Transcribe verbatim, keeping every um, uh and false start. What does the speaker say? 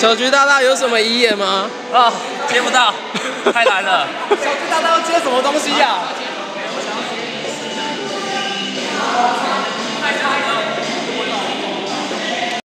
小菊大大有什么遗言吗？ 啊，接不到，太难了。 小菊大大要接什么东西呀、啊？